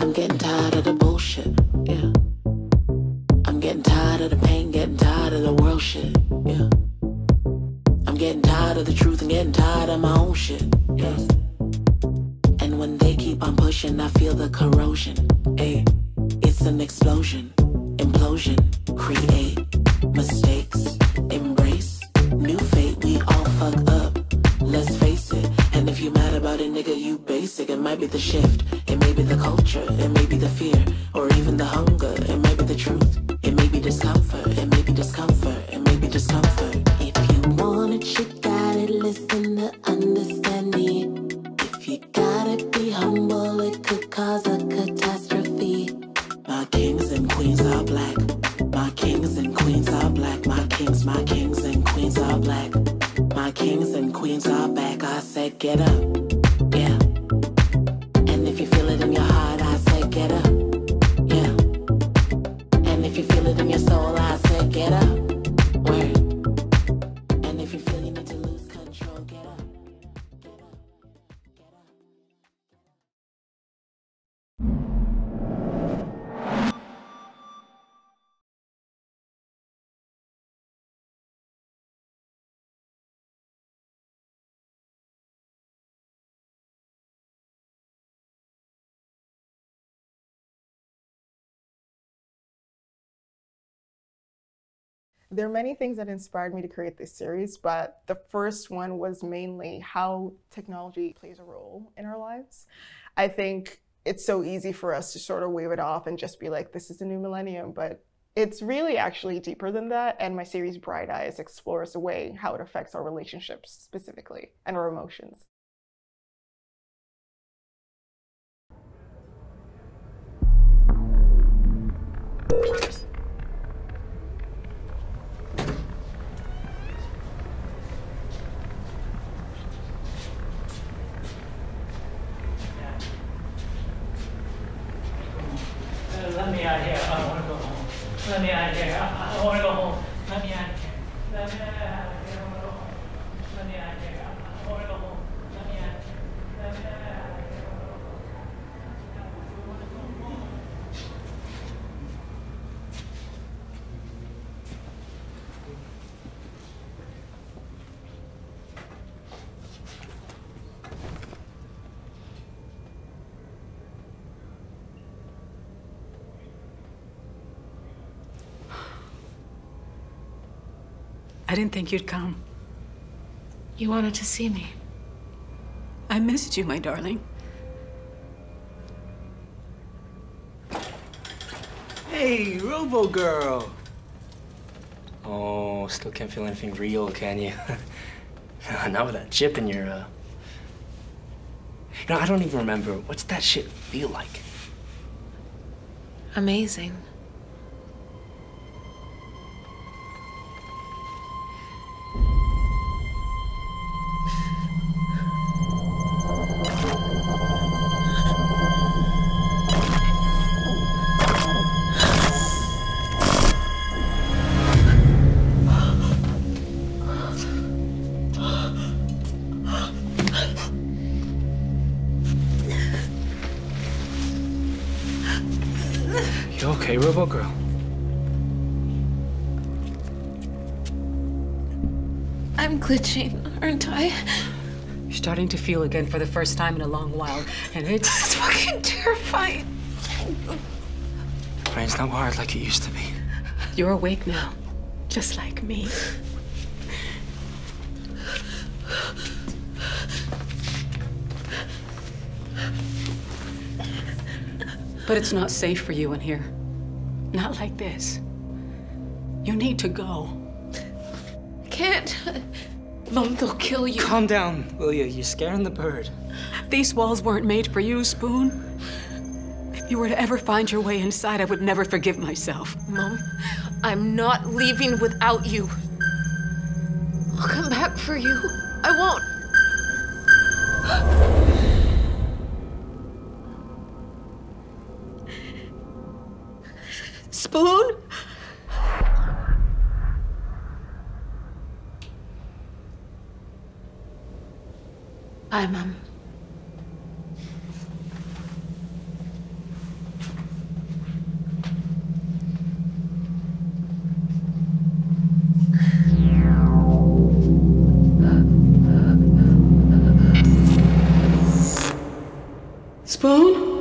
I'm getting tired of the bullshit, yeah. I'm getting tired of the pain, getting tired of the world shit, yeah. I'm getting tired of the truth and getting tired of my own shit, yes. And when they keep on pushing, I feel the corrosion, ayy. It's an explosion, implosion, create mistakes, embrace new fate. We all fuck up, let's face it. And if you mad about it, nigga, you basic. It might be the shift, it may be the culture, it may be the fear, or even the hunger. It might be the truth, it may be discomfort, it may be discomfort, it may be discomfort. If you want it, you got it. Listen to understand me. If you gotta be humble, it could cause a catastrophe. My kings and queens are black. My kings and queens are black. My kings and queens are black. My kings and queens are back. I said get up, yeah. And if you feel it in your heart, I said get up, yeah. And if you feel it in your soul, I said get up, word. And if you feel you need to lose control, get up, get up, get up. There are many things that inspired me to create this series, but the first one was mainly how technology plays a role in our lives. I think it's so easy for us to sort of wave it off and just be like, this is the new millennium, but it's really actually deeper than that. And my series Bright Eyes explores the way how it affects our relationships specifically and our emotions. Let me out of here. I don't want to go home. Let me out of here. I don't want to go home. Let me out of here. Let me out of here. I don't want to go home. Let me out of here. I don't want to go home. Let me out of here. Let me out of here. I didn't think you'd come. You wanted to see me. I missed you, my darling. Hey, Robo Girl. Oh, still can't feel anything real, can you? Not with that chip in your, You know, I don't even remember. What's that shit feel like? Amazing. You okay, Robo Girl? I'm glitching, aren't I? You're starting to feel again for the first time in a long while, and It's fucking terrifying. Brain's not wired like it used to be. you're awake now, just like me. But it's not safe for you in here. Not like this. You need to go. Can't. Mom, they'll kill you. Calm down, will you? You're scaring the bird. These walls weren't made for you, Spoon. If you were to ever find your way inside, I would never forgive myself. Mom, I'm not leaving without you. I'll come back for you. I won't. Spoon? Bye, Mom. Spoon?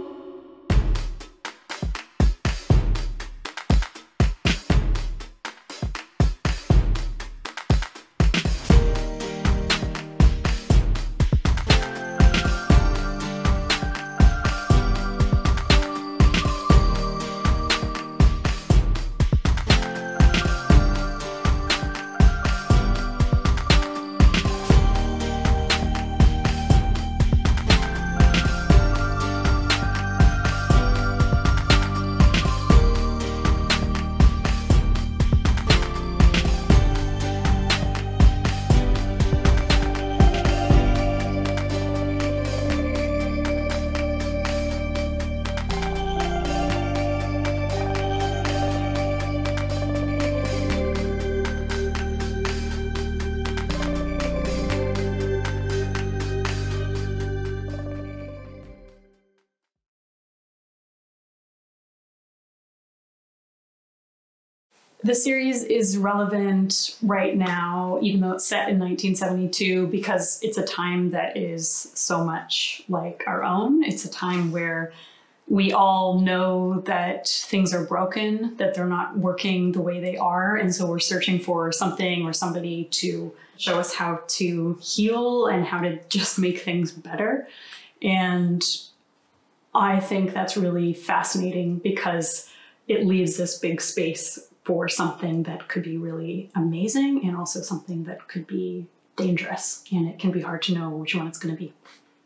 The series is relevant right now, even though it's set in 1972, because it's a time that is so much like our own. It's a time where we all know that things are broken, that they're not working the way they are. And so we're searching for something or somebody to show us how to heal and how to just make things better. And I think that's really fascinating because it leaves this big space for something that could be really amazing and also something that could be dangerous. And it can be hard to know which one it's going to be.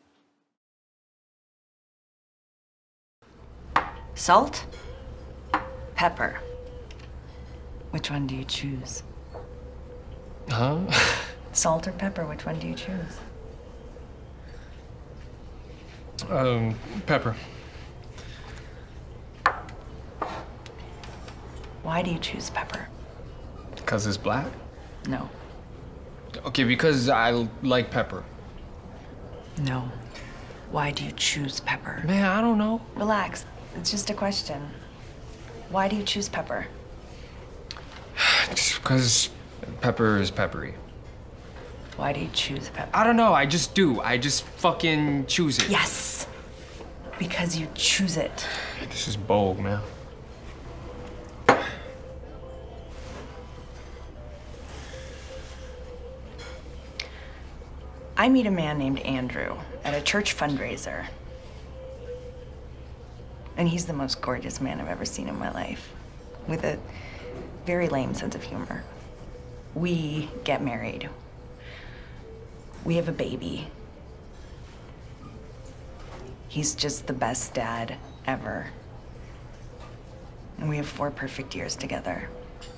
Salt? Pepper? Which one do you choose? Huh? Salt or pepper, which one do you choose? Pepper. Why do you choose pepper? Because it's black? No. Okay, because I like pepper. No. Why do you choose pepper? Man, I don't know. Relax. It's just a question. Why do you choose pepper? Just because pepper is peppery. Why do you choose pepper? I don't know, I just do. I just fucking choose it. Yes. Because you choose it. This is bold, man. I meet a man named Andrew at a church fundraiser. And he's the most gorgeous man I've ever seen in my life, with a very lame sense of humor. We get married. We have a baby. He's just the best dad ever. And we have 4 perfect years together.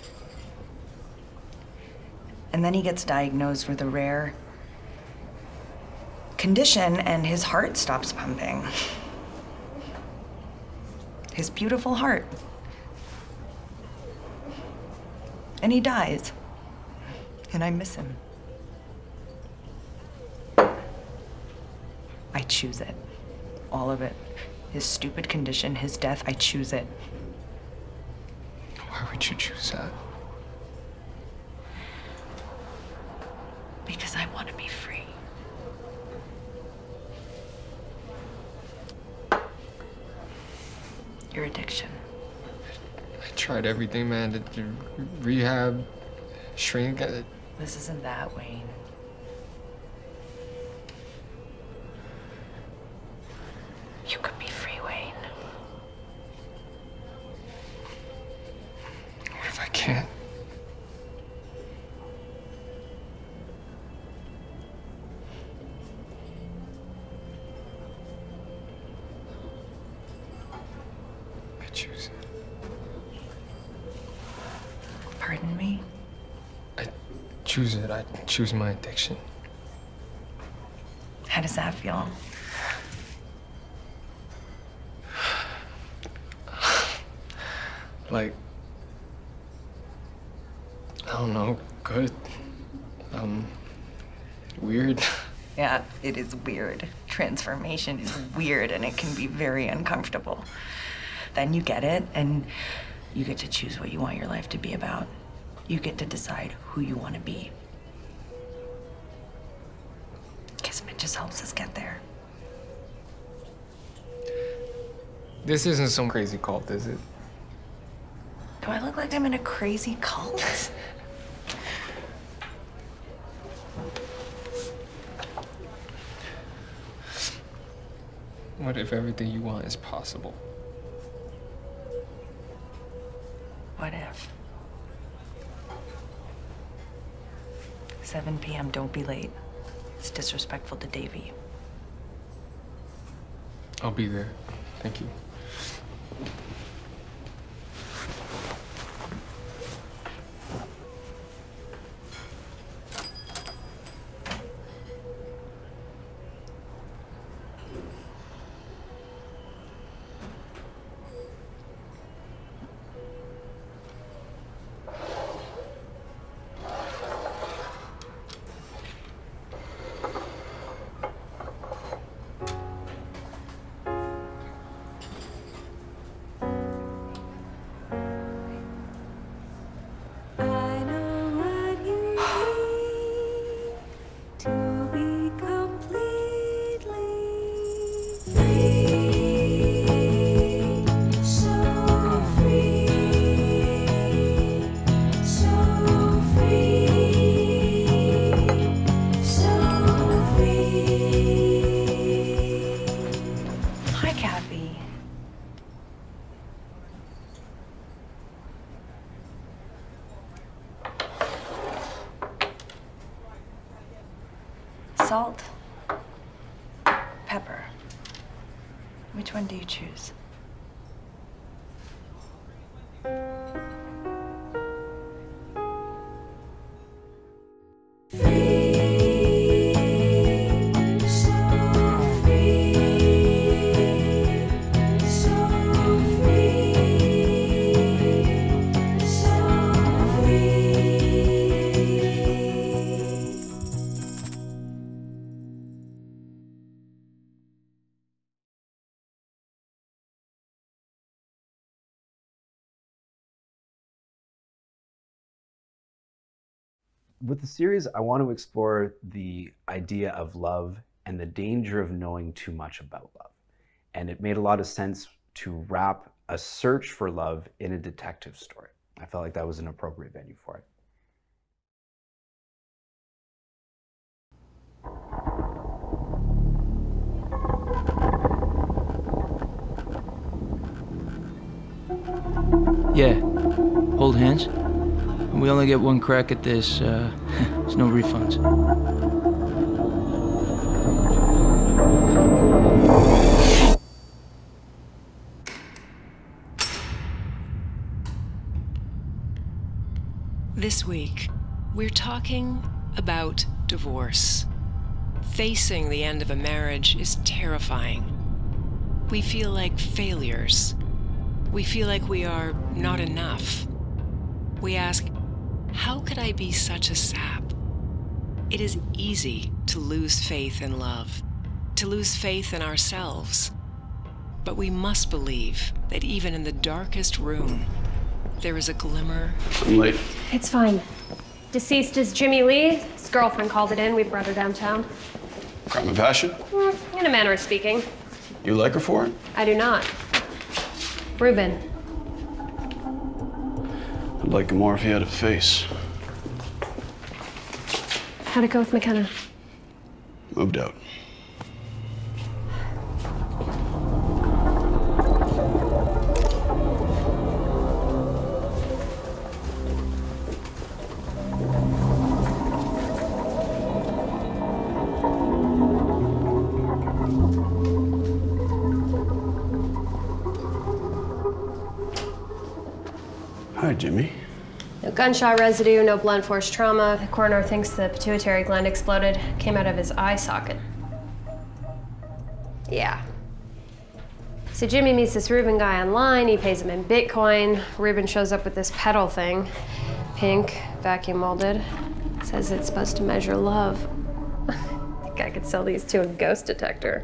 And then he gets diagnosed with a rare condition and his heart stops pumping. His beautiful heart. And he dies. And I miss him. I choose it. All of it. His stupid condition, his death, I choose it. Why would you choose that? Because I want to be free. Your addiction. I tried everything, man. The rehab, shrink. This isn't that, Wayne. You could be free, Wayne. What if I can't? I choose it. Pardon me? I choose it. I choose my addiction. How does that feel? Like, I don't know, good. Weird. Yeah, it is weird. Transformation is weird and it can be very uncomfortable. Then you get it and you get to choose what you want your life to be about. You get to decide who you want to be. Kismet just helps us get there. This isn't some crazy cult, is it? Do I look like I'm in a crazy cult? What if everything you want is possible? What if? 7 p.m., don't be late. It's disrespectful to Davy. I'll be there. Thank you. Salt, pepper. Which one do you choose? With the series, I want to explore the idea of love and the danger of knowing too much about love. And it made a lot of sense to wrap a search for love in a detective story. I felt like that was an appropriate venue for it. Yeah, hold hands. We only get one crack at this. There's no refunds. This week, we're talking about divorce. Facing the end of a marriage is terrifying. We feel like failures. We feel like we are not enough. We ask, how could I be such a sap? It is easy to lose faith in love, to lose faith in ourselves. But we must believe that even in the darkest room, there is a glimmer. I'm late. It's fine. Deceased is Jimmy Lee. His girlfriend called it in. We brought her downtown. Crime of passion? In a manner of speaking. You like her for it? I do not. Ruben. I'd like him more if he had a face. How'd it go with McKenna? Moved out. Hi, Jimmy. No gunshot residue, no blunt force trauma. The coroner thinks the pituitary gland exploded, came out of his eye socket. Yeah. So Jimmy meets this Ruben guy online, he pays him in Bitcoin. Ruben shows up with this pedal thing, pink, vacuum molded. Says it's supposed to measure love. I think I could sell these to a ghost detector.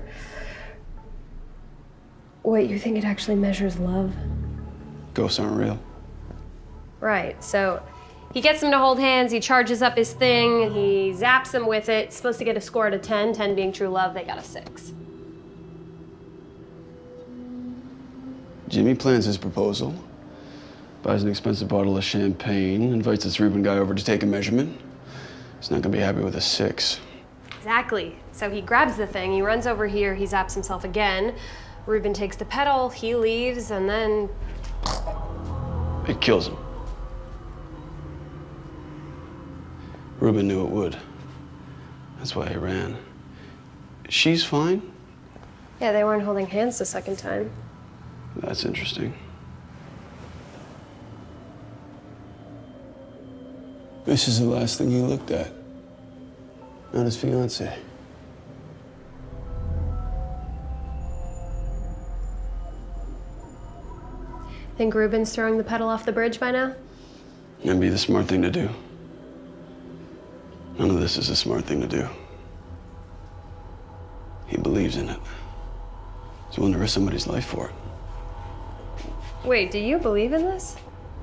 Wait, you think it actually measures love? Ghosts aren't real. Right, so he gets him to hold hands, he charges up his thing, he zaps him with it. It's supposed to get a score out of 10, 10 being true love, they got a 6. Jimmy plans his proposal, buys an expensive bottle of champagne, invites this Reuben guy over to take a measurement. He's not gonna be happy with a 6. Exactly. So he grabs the thing, he runs over here, he zaps himself again. Reuben takes the pedal, he leaves, and then... It kills him. Reuben knew it would. That's why he ran. She's fine? Yeah, they weren't holding hands the second time. That's interesting. This is the last thing he looked at. Not his fiancée. Think Reuben's throwing the pedal off the bridge by now? That'd be the smart thing to do. None of this is a smart thing to do. He believes in it. He's willing to risk somebody's life for it. Wait, do you believe in this?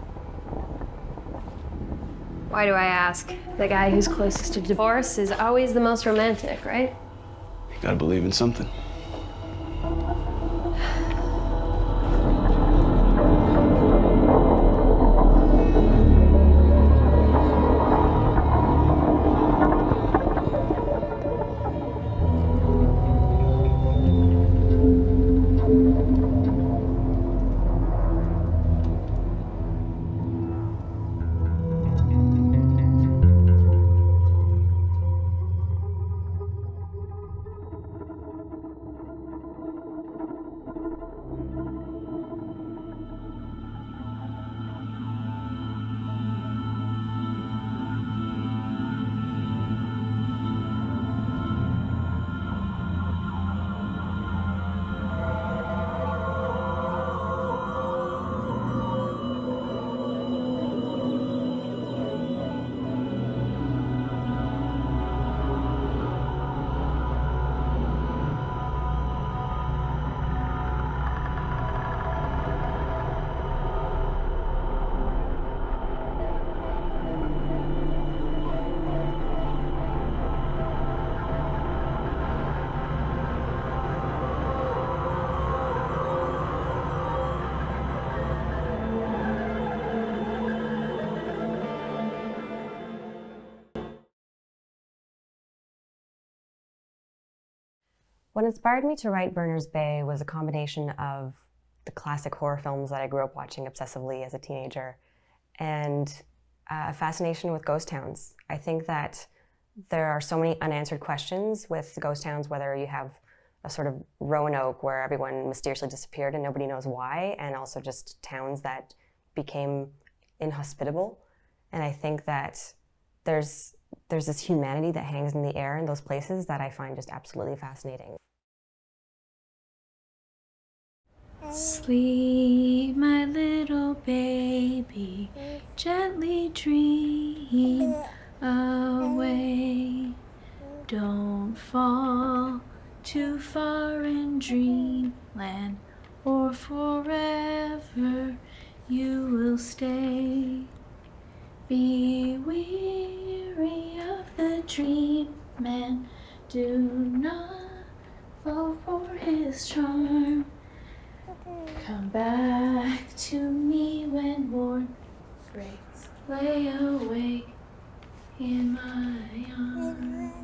Why do I ask? The guy who's closest to divorce is always the most romantic, right? You gotta believe in something. What inspired me to write Berners Bay was a combination of the classic horror films that I grew up watching obsessively as a teenager and a fascination with ghost towns. I think that there are so many unanswered questions with ghost towns, whether you have a sort of Roanoke where everyone mysteriously disappeared and nobody knows why, and also just towns that became inhospitable. And I think that there's this humanity that hangs in the air in those places that I find just absolutely fascinating. Sleep, my little baby, gently dream away. Don't fall too far in dreamland, or forever you will stay. Be weary of the dream man, do not fall for his charm. Come back to me when morn breaks, lay awake in my arms.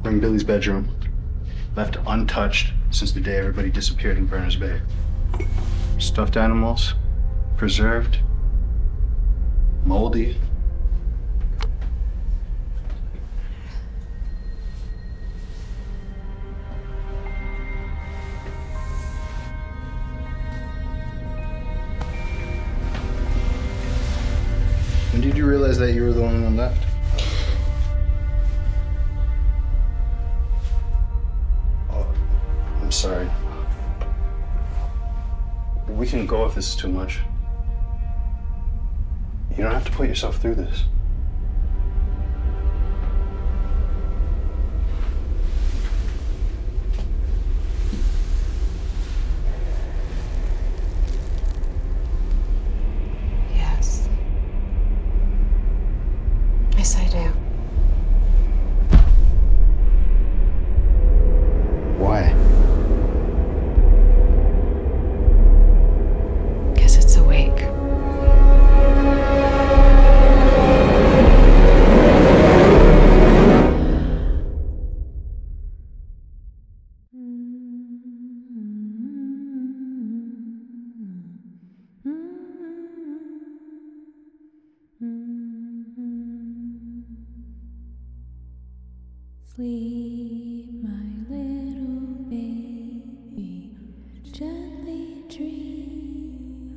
We're in Billy's bedroom, left untouched since the day everybody disappeared in Berners Bay. Stuffed animals, preserved, moldy. When did you realize that you were the only one left? Oh, I'm sorry. We can go if this is too much. You don't have to put yourself through this. Yes. Yes, I do. Why? Guess it's awake. Sleep, my little baby, gently dream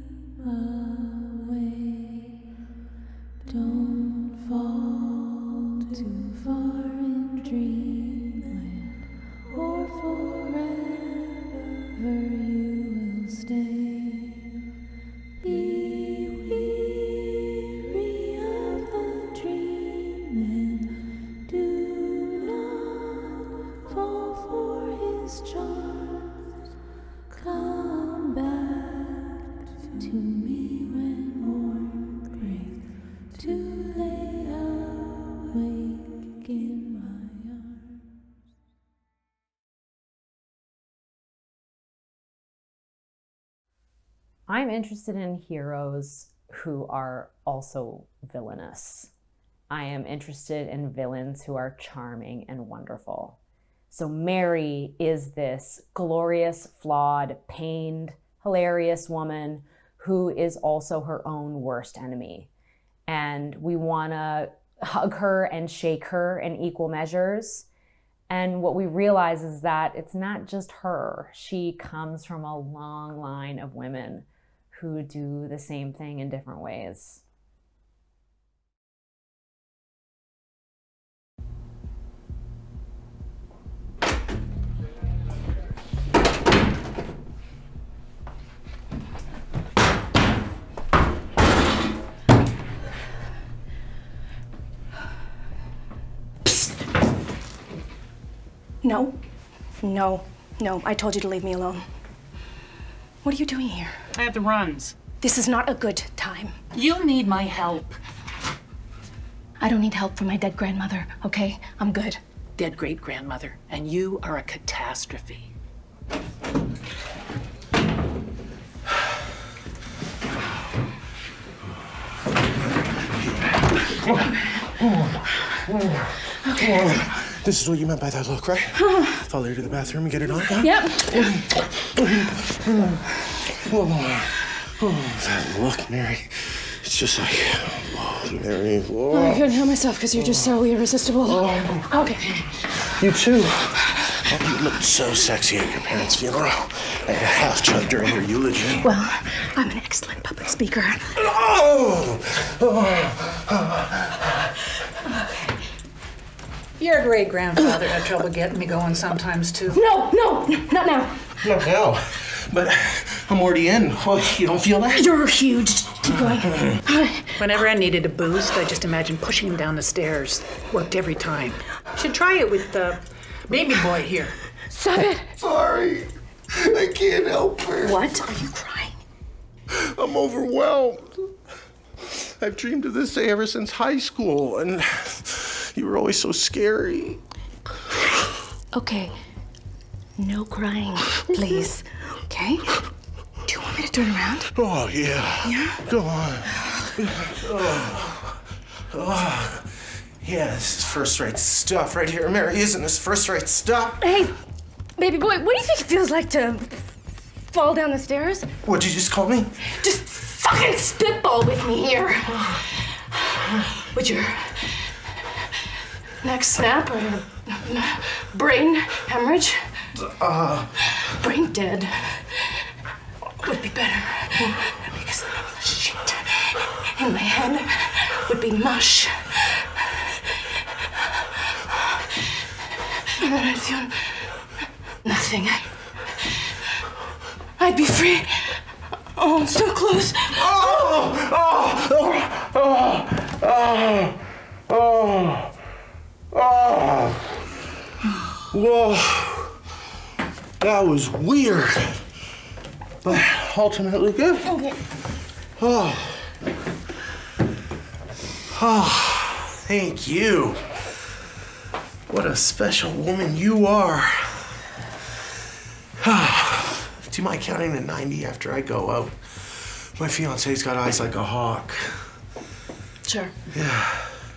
away. Don't fall too far in dreamland, or forever you will stay. Be weary of the dreaming. Do fall for his charms. Come back to me when morn breaks, to lay awake in my arms. I'm interested in heroes who are also villainous. I am interested in villains who are charming and wonderful. So Mary is this glorious, flawed, pained, hilarious woman who is also her own worst enemy. And we want to hug her and shake her in equal measures. And what we realize is that it's not just her. She comes from a long line of women who do the same thing in different ways. No, no, no. I told you to leave me alone. What are you doing here? I have the runs. This is not a good time. You'll need my help. I don't need help from my dead grandmother, okay? I'm good. Dead great-grandmother, and you are a catastrophe. Okay. This is what you meant by that look, right? Follow you to the bathroom and get it on? Huh? Yep. That look, Mary. It's just like, whoa, Mary. Whoa. Oh, I couldn't help myself because you're just so irresistible. Okay. You too. Oh, you looked so sexy at your parents' funeral. I half chugged during your eulogy. Well, I'm an excellent public speaker. Your great-grandfather had trouble getting me going sometimes, too. No, not now. Not now. But I'm already in. Well, you don't feel that? You're huge. Keep going. Whenever I needed a boost, I just imagined pushing him down the stairs. Worked every time. Should try it with the baby boy here. Stop it. Sorry. I can't help it. What? Are you crying? I'm overwhelmed. I've dreamed of this day ever since high school, and you were always so scary. Okay. No crying, please. Okay? Do you want me to turn around? Oh, yeah. Yeah? Go on. Yeah, this is first-rate stuff right here. Mary, isn't this first-rate stuff? Hey, baby boy, what do you think it feels like to fall down the stairs? What'd you just call me? Just fucking spitball with me here. Would your neck snap or your brain hemorrhage? Brain dead would be better. Because the shit in my head would be mush. And then I'd feel nothing. I'd be free. Oh, I'm so close. Whoa. That was weird. But ultimately good. Okay. Thank you. What a special woman you are. Do you mind counting to 90 after I go out? My fiance's got eyes like a hawk. Sure. Yeah.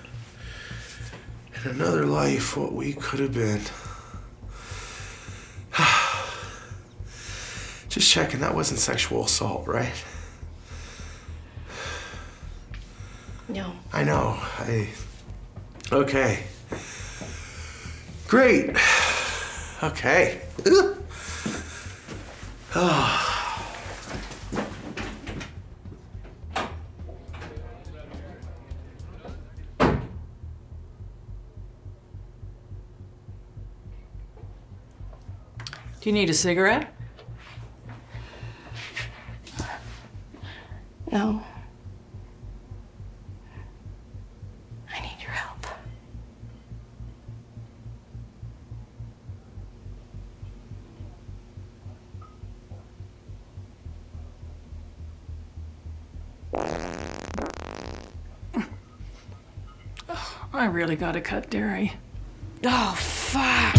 In another life, what we could have been. Just checking, that wasn't sexual assault, right? No. I know. Okay. Great. Okay. Do you need a cigarette? No. I need your help. I really gotta cut dairy. Oh, fuck.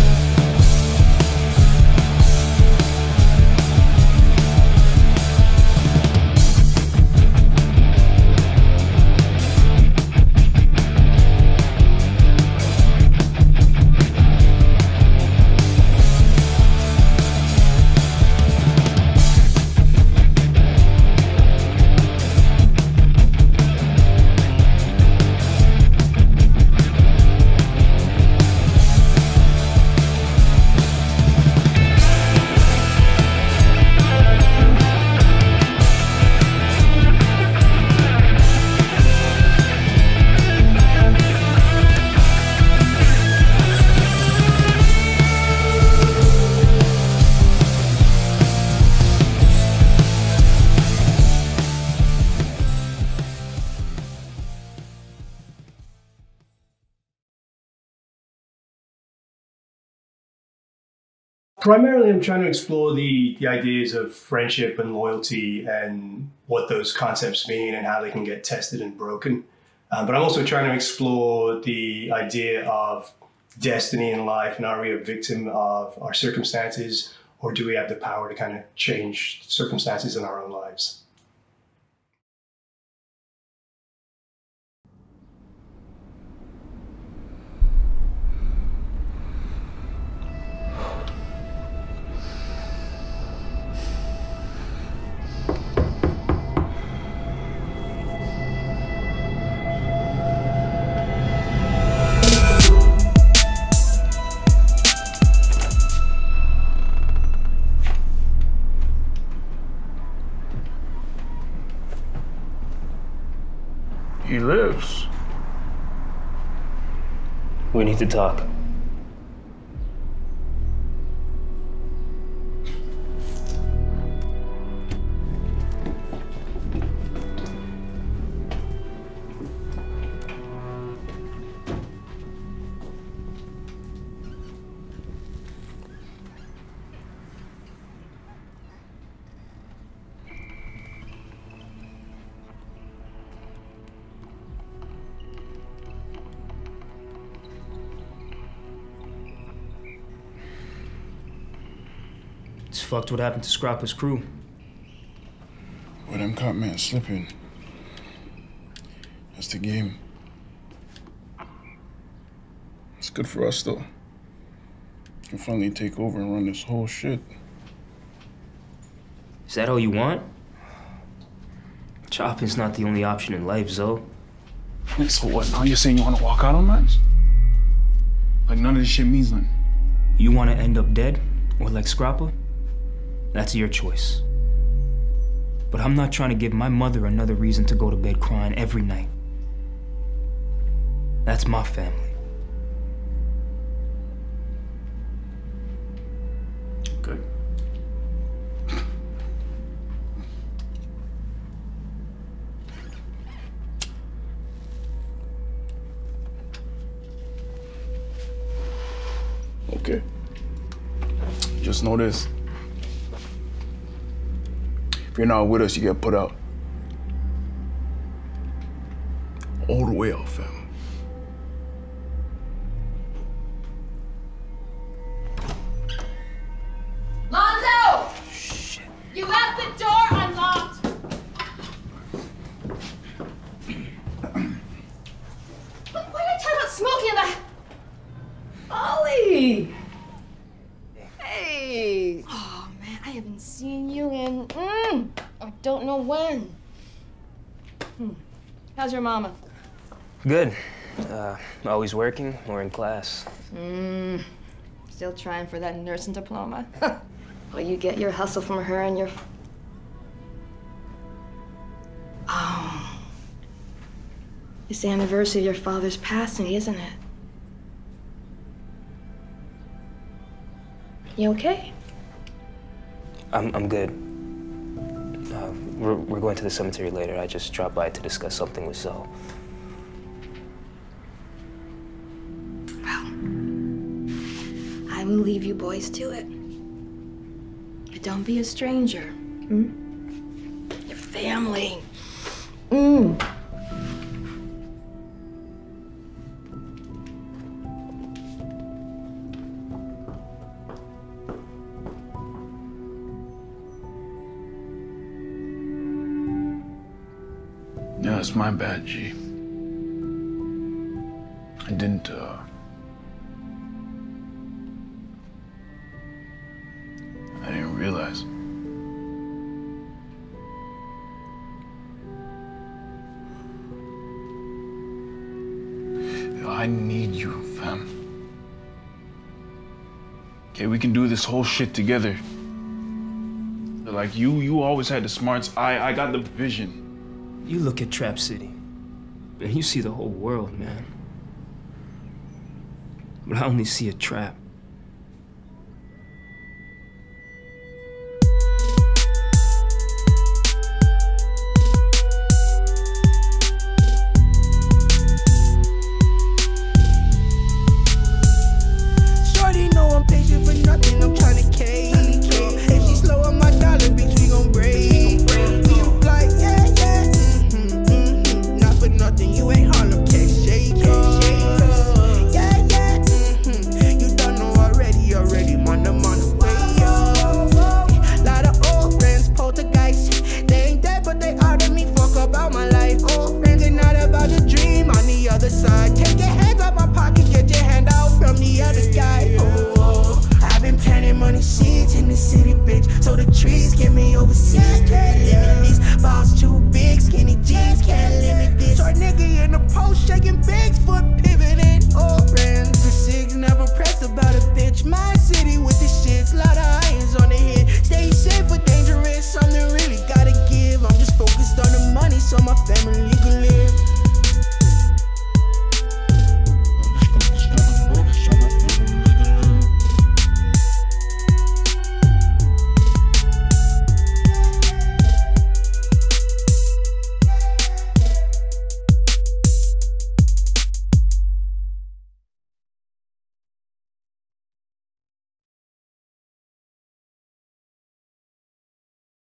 Primarily, I'm trying to explore the ideas of friendship and loyalty and what those concepts mean and how they can get tested and broken. But I'm also trying to explore the idea of destiny in life, and are we a victim of our circumstances, or do we have the power to kind of change circumstances in our own lives? He lives. We need to talk. It's fucked what happened to Scrappa's crew. Well, them caught me slipping. That's the game. It's good for us, though. We can finally take over and run this whole shit. Is that all you want? Chopping's not the only option in life, Zoe. Wait, so what? Now you're saying you want to walk out on that? Like none of this shit means nothing. You want to end up dead? Or like Scrappa? That's your choice. But I'm not trying to give my mother another reason to go to bed crying every night. That's my family. Good. Okay. Just know this. If you're not with us, you get put out. All the way out, fam. Lonzo! Shit. You left the door unlocked! What did I tell you about smoking in the... Ollie! Hey! Oh, man, I haven't seen you in, I don't know when. How's your mama? Good. Always working or in class. Still trying for that nursing diploma? Well, you get your hustle from her and your... Oh. It's the anniversary of your father's passing, isn't it? You okay? I'm good. We're going to the cemetery later. I just dropped by to discuss something with Zoe. I will leave you boys to it. But don't be a stranger. Your family. Yeah, it's my bad, G. I didn't, I didn't realize. I need you, fam. Okay, we can do this whole shit together. Like, you always had the smarts. I got the vision. You look at Trap City, and you see the whole world, man. But I only see a trap. Shorty know I'm patient for nothing, I'm trying to cake. If she slow on my dollar, bitch, we gon' break. You like, yeah, not for nothing, you ain't Harlem Cake Shaker. Yeah, you don't know already, man, I'm on the way, yo. Lot of old friends, poltergeist. They ain't dead, but they out of me, fuck about my life. Old friends ain't not about the dream on the other side. Take your hands out my pocket, get your hand out from the other guy. I've been planting money seeds in the city, bitch, so the trees get me overseas. Can't limit these balls too big, skinny jeans can't limit this. Short nigga in the post shaking bigs, foot pivoting. Old friends, the SIGs never pressed about a bitch. My